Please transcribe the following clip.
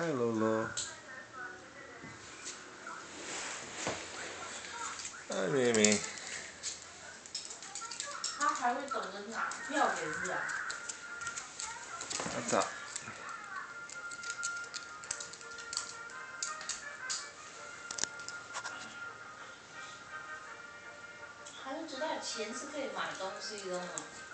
嗨，露露。嗨，妹妹。 他还会懂得拿票给是啊？ 咋？ 还会知道钱是可以买东西的呢。